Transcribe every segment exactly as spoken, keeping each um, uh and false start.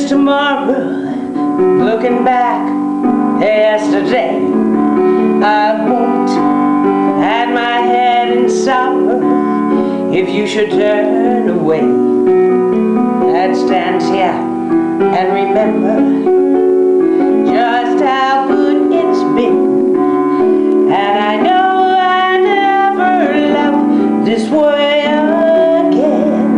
is tomorrow? Looking back yesterday, I won't hide my head in sorrow. If you should turn away, I'd stand here and remember just how good it's been. And I know I never loved this way again.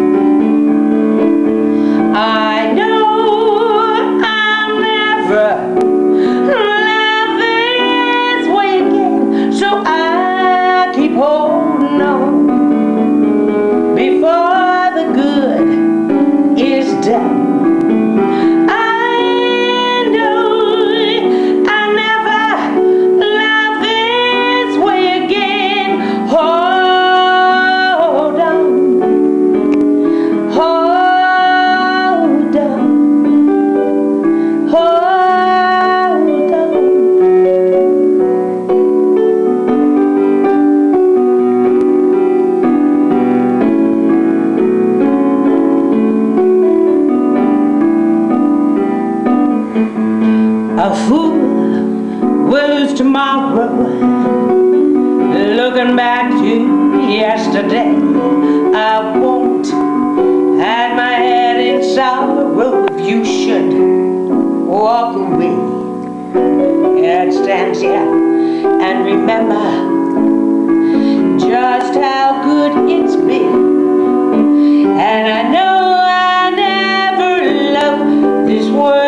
I know I'll never love this way again, so I keep holding on before the good is done. A fool will lose tomorrow, looking back to yesterday. I won't hide my head in sorrow. If you should walk away, I'd stand here and remember just how good it's been. And I know I never loved this world